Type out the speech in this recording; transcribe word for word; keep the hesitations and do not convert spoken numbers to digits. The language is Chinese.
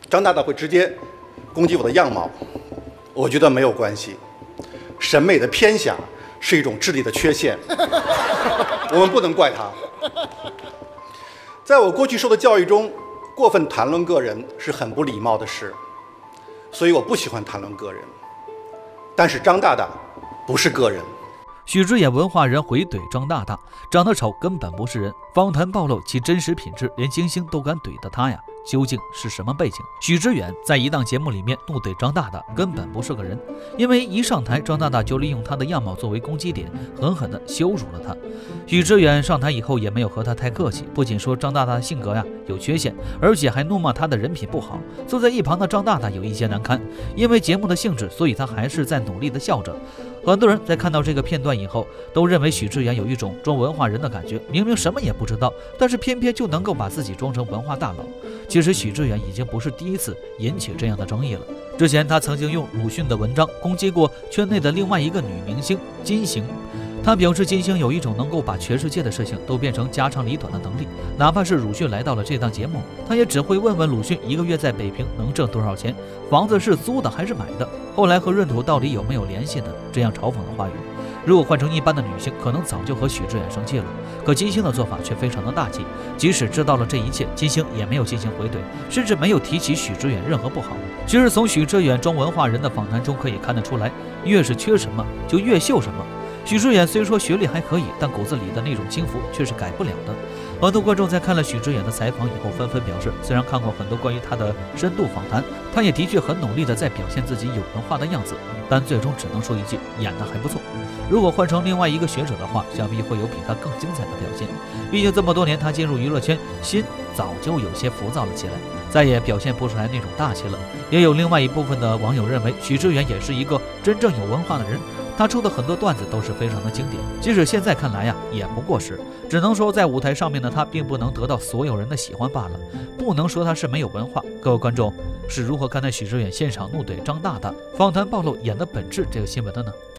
张大大会直接攻击我的样貌，我觉得没有关系。审美的偏狭是一种智力的缺陷，我们不能怪他。在我过去受的教育中，过分谈论个人是很不礼貌的事，所以我不喜欢谈论个人。但是张大大不是个人。 许知远文化人回怼张大大，长得丑根本不是人。访谈暴露其真实品质，连金星都敢怼的他呀，究竟是什么背景？许知远在一档节目里面怒怼张大大，根本不是个人。因为一上台，张大大就利用他的样貌作为攻击点，狠狠地羞辱了他。许知远上台以后也没有和他太客气，不仅说张大大的性格呀有缺陷，而且还怒骂他的人品不好。坐在一旁的张大大有一些难堪，因为节目的性质，所以他还是在努力地笑着。很多人在看到这个片段以后，都认为许知远有一种装文化人的感觉，明明什么也不知道，但是偏偏就能够把自己装成文化大佬。其实许知远已经不是第一次引起这样的争议了。之前他曾经用鲁迅的文章攻击过圈内的另外一个女明星金星。他表示金星有一种能够把全世界的事情都变成家长里短的能力，哪怕是鲁迅来到了这档节目，他也只会问问鲁迅一个月在北平能挣多少钱，房子是租的还是买的，后来和闰土到底有没有联系呢？这样嘲讽的话语，如果换成一般的女性，可能早就和许知远生气了。可金星的做法却非常的大气，即使知道了这一切，金星也没有进行回怼，甚至没有提起许知远任何不好。其实从许知远装文化人的访谈中可以看得出来，越是缺什么就越秀什么。许知远虽说学历还可以，但骨子里的那种轻浮却是改不了的。很多观众在看了许知远的采访以后，纷纷表示，虽然看过很多关于他的深度访谈，他也的确很努力的在表现自己有文化的样子，但最终只能说一句，演得还不错。如果换成另外一个学者的话，想必会有比他更精彩的表现。毕竟这么多年他进入娱乐圈，心早就有些浮躁了起来，再也表现不出来那种大气了。也有另外一部分的网友认为，许知远也是一个真正有文化的人，他出的很多段子都是非常的经典，即使现在看来呀，也不过时。只能说在舞台上面的他并不能得到所有人的喜欢罢了，不能说他是没有文化。各位观众是如何看待许知远现场怒怼张大大访谈暴露演的本质这个新闻的呢？